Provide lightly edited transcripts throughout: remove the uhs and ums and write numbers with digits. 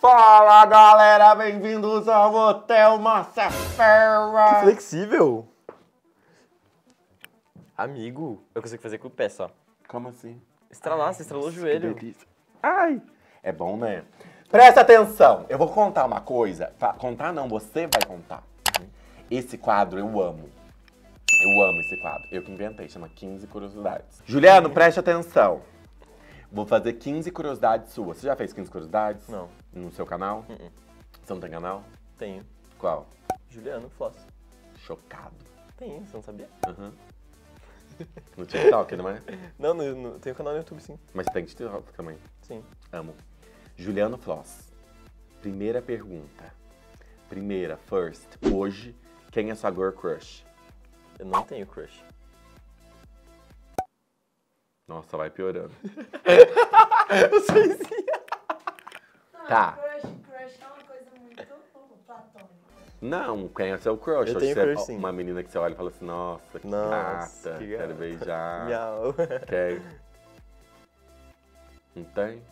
Fala, galera, bem-vindos ao Hotel Massafera. Que flexível. Amigo, eu consigo fazer com o pé só. Como assim? Estralar, você estralou o joelho. Ai, é bom, né? Presta atenção, eu vou contar uma coisa. Contar não, você vai contar. Esse quadro eu amo. Eu amo esse quadro. Eu que inventei, chama 15 Curiosidades. Juliano, preste atenção. Vou fazer 15 curiosidades suas. Você já fez 15 curiosidades? Não. No seu canal? Você não tem canal? Tenho. Qual? Juliano Floss. Chocado. Tenho, você não sabia? Uhum. No TikTok, não é? Não, tenho canal no YouTube, sim. Mas tem TikTok também. Sim. Amo. Juliano Floss. Primeira pergunta. Primeira, first. Hoje, quem é sua girl crush? Eu não tenho crush. Nossa, vai piorando. Eu sei sim. Tá. Crush é uma coisa muito platônica. Não, quem é seu crush? Eu Hoje tenho você crush, sim. Uma menina que você olha e fala assim, nossa, que gata, que quero gata. beijar. Miau. Quer? Não tem?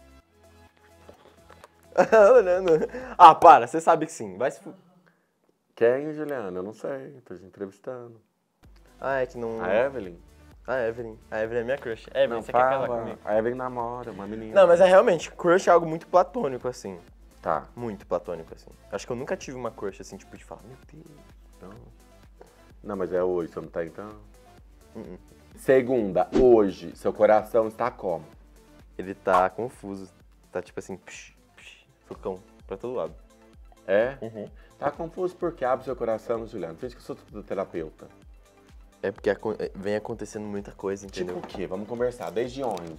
Olhando. Ah, para, você sabe que sim. Vai se Quem, Juliano? Eu não sei, tô te entrevistando. Ah, é que não... A Evelyn? A Evelyn. A Evelyn é minha crush. Evelyn, Não, você quer casar fala. comigo? A Evelyn namora, uma menina. Não, mas é realmente, crush é algo muito platônico, assim. Tá. Muito platônico, assim. Acho que eu nunca tive uma crush, assim, tipo, de falar, meu Deus. Não. Não, mas é hoje, você não tá então? Segunda, hoje, seu coração está como? Ele tá confuso. Tá tipo assim, socão, pra todo lado. É? Tá confuso porque abre seu coração, Juliano. Finge que eu sou terapeuta. É porque vem acontecendo muita coisa, entendeu? Tipo o quê? Vamos conversar. Desde onde?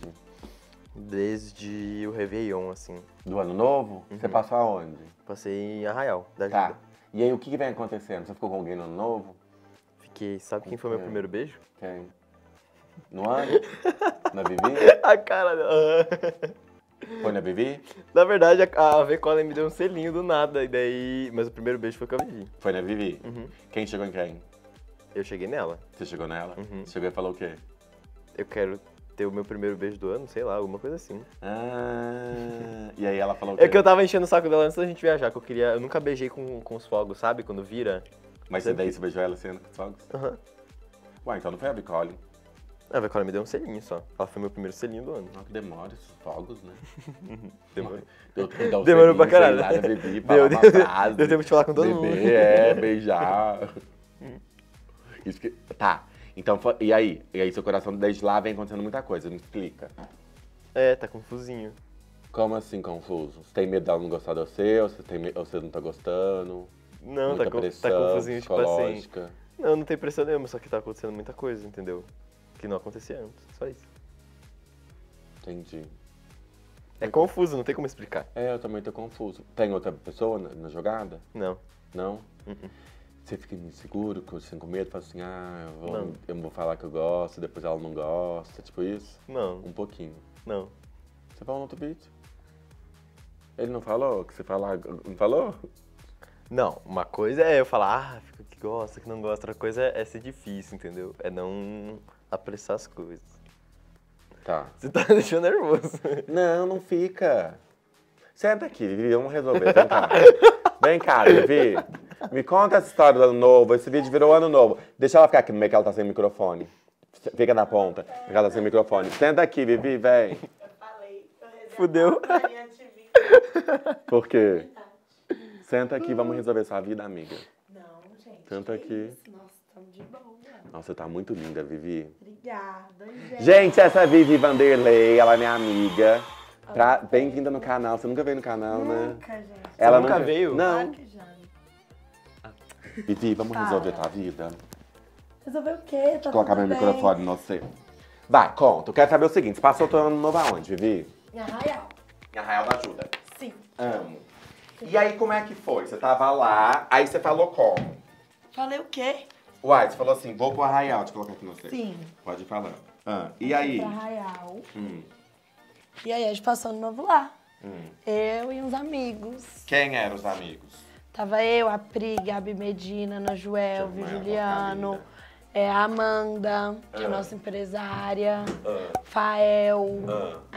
Desde o Réveillon, assim. Do ano novo? Você passou aonde? Passei em Arraial, da Tá. Ajuda. E aí, o que vem acontecendo? Você ficou com alguém no ano novo? Fiquei... Sabe quem foi meu primeiro beijo? Quem? No ano? Na Vivi? A cara dela. Foi na Vivi? Na verdade, a V-Cola me deu um selinho do nada. E daí... Mas o primeiro beijo foi com a Vivi. Foi na Vivi? Quem chegou em quem? Eu cheguei nela. Você chegou nela? Chegou e falou o quê? Eu quero ter o meu primeiro beijo do ano, sei lá, alguma coisa assim. Ah, e aí ela falou o quê? É que eu tava enchendo o saco dela antes da gente viajar, que eu queria... Eu nunca beijei com os fogos, sabe? Quando vira. Mas você daí você beijou ela sendo com os fogos? Aham. Ué, então não foi a Bicole. A V-Cola me deu um selinho só. Ela foi meu primeiro selinho do ano. Não, que demora esses fogos, né? Demorou. Demorou pra caralho. Deu tempo de falar com todo mundo. Beijar. Isso que... Tá. Então, e aí? E aí seu coração desde lá vem acontecendo muita coisa, me explica. É, tá confusinho. Como assim, confuso? Você tem medo dela não gostar de você, ou você não tá gostando? Não, Muita tá pressão confusinho, tipo assim. psicológica. Não tem pressão nenhuma, só que tá acontecendo muita coisa, entendeu? Que não acontecia antes, só isso. Entendi. É confuso, não tem como explicar. É, eu também tô confuso. Tem outra pessoa na jogada? Não. Não? Você fica inseguro, assim, com medo, fala assim, Não. eu vou falar que eu gosto, depois ela não gosta, tipo isso? Não, Um pouquinho. não. Você falou no outro vídeo? Ele não falou que você falar, não falou? Não, uma coisa é eu falar, fica que gosta, que não gosta. Outra coisa é ser difícil, entendeu? É não apressar as coisas. Tá. Você tá deixando nervoso. Não, não fica. Senta aqui, Vivi, vamos resolver, vem cá. Vem cá, Vivi. Me conta essa história do ano novo, esse vídeo virou ano novo. Deixa ela ficar aqui no meio que ela tá sem microfone. Fica na ponta, que ela tá sem microfone. Senta aqui, Vivi, vem. Eu falei, tô reservando Fudeu. pra minha TV. Por quê? Senta aqui, vamos resolver sua vida, amiga. Não, gente. Senta que aqui. isso? Nossa, estamos de boa. Nossa, você tá muito linda, Vivi. Obrigada, gente. Gente, essa é a Vivi Vanderlei, ela é minha amiga. Bem-vinda no canal. Você nunca veio no canal, né? Nunca, gente. Ela nunca veio? Não. Claro que já. Vivi, vamos Fala. resolver tua vida? Resolveu o quê? Tá Colocar tudo meu bem. microfone no você. Vai, conta. Eu quero saber o seguinte. Você passou o teu ano novo aonde, Vivi? Em Arraial. Em Arraial da Ajuda. Sim. Amo. E aí, como é que foi? Você tava lá, aí você falou como? Falei o quê? Uai, você falou assim, vou pro Arraial. Deixa eu colocar aqui no você. Sim. Pode ir falando. E aí? Fui pra Arraial. Hum. E aí a gente passou ano novo lá. Eu e uns amigos. Quem eram os amigos? Tava eu, a Pri, Gabi Medina, Ana Joelve, Juliano, a Amanda, que é a nossa empresária, Fael,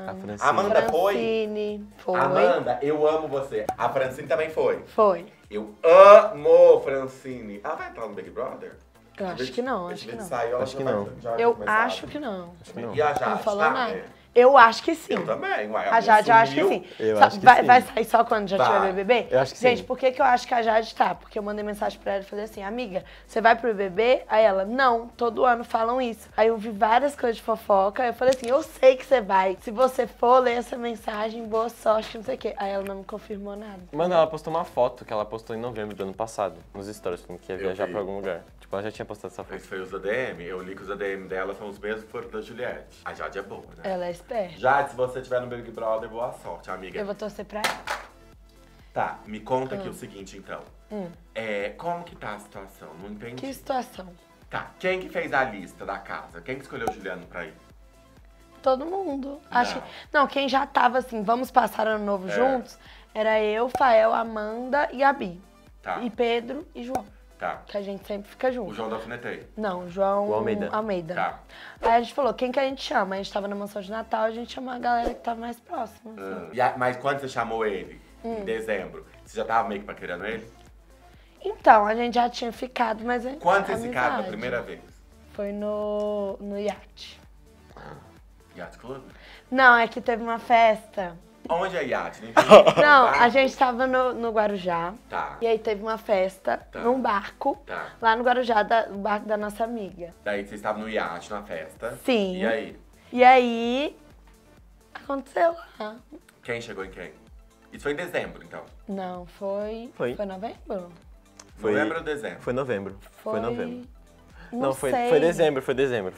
A Francine. Amanda foi? Francine. Foi. Amanda, eu amo você. A Francine também foi. Foi. Eu amo Francine. Ela vai entrar no Big Brother? Eu acho que não, acho que não. Acho que não. Eu acho que não. não. E a Jade, Não falou tá? nade. É. Eu acho que sim. Eu também, uai. A Jade, eu acho que sumiu. sim. Eu Só- acho que vai, sim. vai sair só quando já Vai. tiver BBB? Eu acho que Gente, sim. por que eu acho que a Jade tá? Porque eu mandei mensagem pra ela e falei assim, amiga, você vai pro BBB? Aí ela, não, todo ano falam isso. Aí eu vi várias coisas de fofoca, eu falei assim, eu sei que você vai. Se você for ler essa mensagem, boa sorte, não sei o quê. Aí ela não me confirmou nada. Mano, ela postou uma foto que ela postou em novembro do ano passado, nos stories, falando que ia Eu viajar vi. pra algum lugar. Tipo, ela já tinha postado essa foto. Esse foi os ADM. Eu li que os ADM dela são os mesmos que foram da Juliette. A Jade é boa, né? Ela é esperta. Jade, se você estiver no Big Brother, boa sorte, amiga. Eu vou torcer pra ela. Tá, me conta aqui o seguinte, então. Como que tá a situação? Não entendi. Que situação? Tá, quem que fez a lista da casa? Quem que escolheu o Juliano pra ir? Todo mundo. Acho que... Não, quem já tava assim, vamos passar ano novo juntos, era eu, Fael, Amanda e a Bi. Tá, E Pedro e João. tá. Que a gente sempre fica junto. O João da Alfinetei. Não, João O Almeida. Tá. Aí a gente falou, quem que a gente chama? A gente tava na mansão de Natal, a gente chamou a galera que tava mais próxima. assim. Mas quando você chamou ele? Em dezembro. Você já tava meio que paquerando ele? Então, a gente já tinha ficado, mas... Quando vocês ficaram na amizade. primeira vez? Foi no iate. Yacht Club? Não, é que teve uma festa. Onde é Yacht? Não entendi. Não, Barco? a gente tava no Guarujá. Tá. E aí teve uma festa num barco, Tá. lá no Guarujá, o barco da nossa amiga. Daí vocês estavam no iate, na festa. Sim. E aí? E aí, aconteceu lá. Quem chegou em quem? Isso foi em dezembro, então. Não, foi... Foi. Foi novembro? Foi- Novembro ou dezembro? Foi novembro. Foi novembro. Não, foi sei. dezembro. Foi dezembro.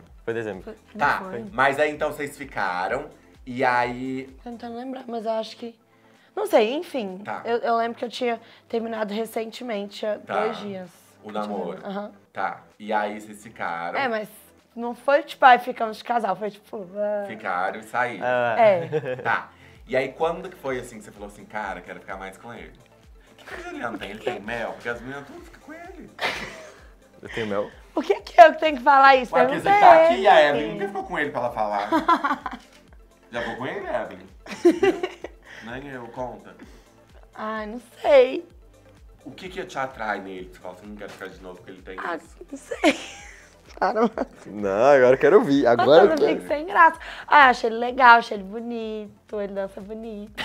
Tá, Não foi. mas aí então vocês ficaram, e aí... Tô tentando lembrar, mas eu acho que... Não sei, enfim. Tá. Eu lembro que eu tinha terminado recentemente, há Tá. 2 dias. O namoro. Aham. Tá, e aí vocês ficaram, É, mas não foi tipo, ai, ficamos de casal. Foi tipo... ficaram e saíram. É. Tá, e aí quando que foi assim que você falou assim, cara, quero ficar mais com ele? O que o Juliano tem? Ele tem mel? Porque as meninas tudo ficam com ele. Eu tenho mel. O que que eu que tenho que falar isso? Ué, porque você Pergunta tá aqui, ele. a Evelyn nunca ficou com ele pra ela falar. Já ficou com ele, Evelyn? Nem eu, conta. Ai, não sei. O que te atrai nele? Você fala assim, não quero ficar de novo porque ele tem Ah, isso. não sei. Para, mano. Não, agora eu quero ouvir. Agora eu Eu fico quero. sem graça. Ah, achei ele legal, achei ele bonito, ele dança bonito.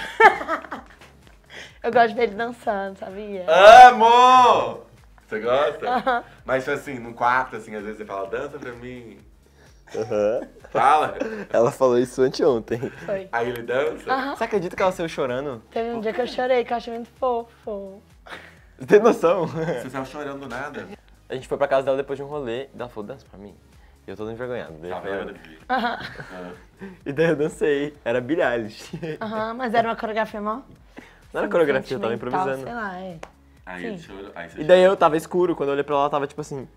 Eu gosto de ver ele dançando, sabia? Amo! Você gosta? Mas assim, no quarto, assim, às vezes você fala, dança pra mim. Aham. Fala. Ela falou isso anteontem. Foi. Aí ele dança. Você acredita que ela saiu chorando? Teve um dia que eu chorei, que eu achei muito fofo. Você tem noção? Você saiu chorando do nada. A gente foi pra casa dela depois de um rolê e ela falou, dança pra mim. E eu todo envergonhado. Daí eu Tá falei, vendo, filho? E daí eu dancei. Era Billie Eilish. Aham, mas era uma coreografia mó... Não era coreografia, eu tava sentimental, improvisando. Sei lá, é. Aí Sim. ele chorou. Aí você E daí eu tava escuro, quando eu olhei pra ela, ela tava tipo assim.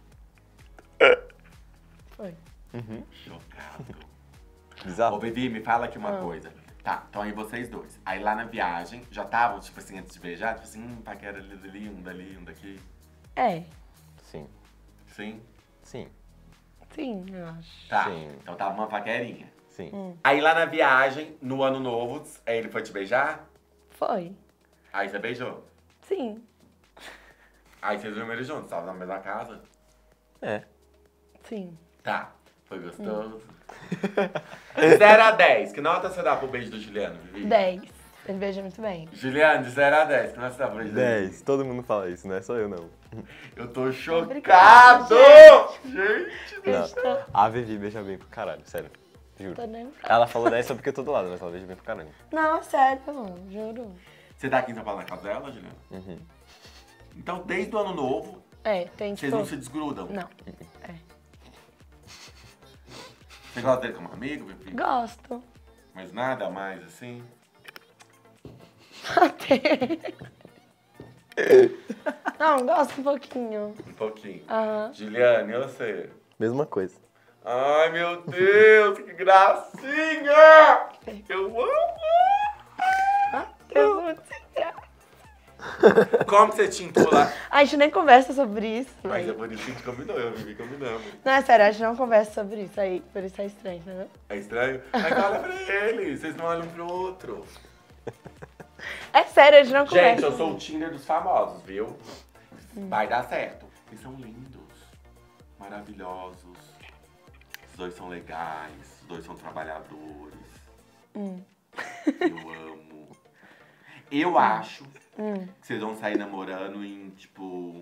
Foi. chocado. Ô, Bizarro. Bibi, me fala aqui uma coisa. Tá, então aí vocês dois. Aí lá na viagem, já estavam, tipo assim, antes de beijar? Tipo assim, paquera ali, um dali, um daqui. É, Sim. Sim? Sim. sim, eu acho. Tá, Sim. então tava uma paquerinha. Sim. Aí lá na viagem, no ano novo, aí ele foi te beijar? Foi. Aí você beijou. Sim. Aí vocês dormiram juntos, estavam na mesma casa? É. Sim. Tá, foi gostoso. De 0 a 10, que nota você dá pro beijo do Juliano, Vivi? 10. Ele beija muito bem. Juliano, de 0 a 10, que nota você dá pro beijo do 10. Todo mundo fala isso, não é só eu não. Eu tô chocado! Obrigada, Gente! Não. A Vivi beija bem pro caralho, sério. Juro. Tô nem... Ela falou 10 só porque eu tô do lado, mas ela beija bem pro caralho. Não, sério, juro. Você tá aqui em São Paulo na casa dela, Juliano? Uhum. Então, desde o ano novo, É, tem vocês tipo... não se desgrudam? Não. É. Você gosta dele como amigo, Vivi? Gosto. Mas nada mais, assim? Até. Não, gosto um pouquinho. Um pouquinho. Aham. Juliane, e você? Mesma coisa. Ai, meu Deus, que gracinha! Eu amo! Eu sou muito sem graça. Como você tintou lá? A gente nem conversa sobre isso. Mas véi. é por isso que a gente combinou, eu vivi combinando. Não, é sério, a gente não conversa sobre isso aí. Por isso é estranho, né? É estranho? Mas olha pra ele, vocês não olham um pro outro. É sério, a gente não conversa. Gente, eu sou o Tinder dos famosos, viu? Vai dar certo. Eles são lindos, maravilhosos. Os dois são legais, os dois são trabalhadores. Eu amo. Eu acho que vocês vão sair namorando em, tipo...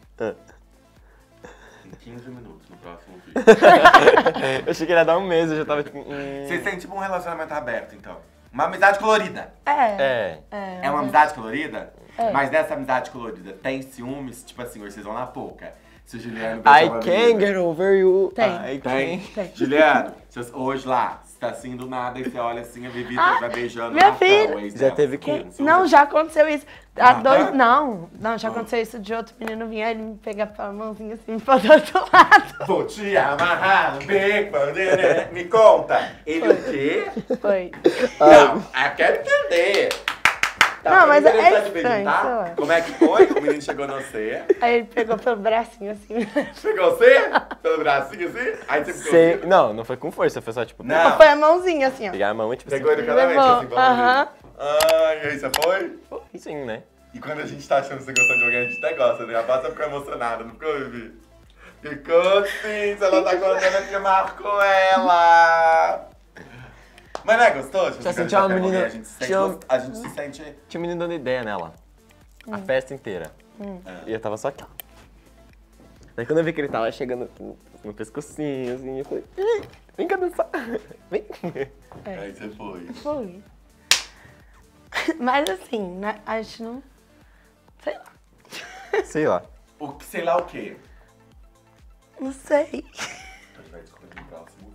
em 15 minutos no próximo vídeo. Eu achei que ele ia dar um mês, eu já tava tipo... Vocês têm, tipo, um relacionamento aberto, então. Uma amizade colorida. É uma amizade colorida? Mas dessa amizade colorida, tem ciúmes? Tipo assim, vocês vão na pouca. Se o Juliano... I can't get over you. Tem. I Tem. can't. Juliano, hoje lá, você tá assim do nada e você olha assim, a Vivi vai beijando minha o Rafael, filha. o ex Já dela. teve que- Não, já aconteceu isso. Há Natan? dois. Não, já aconteceu isso de outro menino vir, aí ele me pegar pela mãozinha assim e me pôr do outro lado. Vou te amarrar no bico, me conta. Ele o quê? Foi. Não, eu quero entender. Não, mas é interessante estranho, perguntar sei lá. como é que foi? O menino chegou no você. Aí ele pegou pelo bracinho assim. Pegou você? Pelo bracinho assim? Aí você ficou Sei, assim? não, não foi com força, foi só tipo... Não. Foi a mãozinha assim, ó. Pegar a mão e tipo Pegou ele pela mente, Levou, assim, vamos aham. Ai, e aí você foi? assim. Sim, né? E quando a gente tá achando que você gosta de alguém, a gente até gosta, né? A Bárbara ficou emocionada, não ficou, Vivi? Ficou sim, se ela tá contando é porque marcou ela. Mas não é gostoso? Já Você sentiu uma pega alguém, menina- A gente se sente, tinha- a gente se sente... Tinha um menino dando ideia nela. A festa inteira. E eu tava só aqui, ó. Daí quando eu vi que ele tava chegando no pescocinho, assim, eu falei, "Ih, vem cá dançar. Vem. Aí você foi. Foi. Mas assim, né, a gente não. Sei lá. Sei lá. O que, sei lá o quê? Não sei. A gente vai descobrir no próximo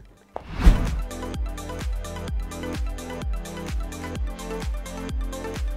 vídeo.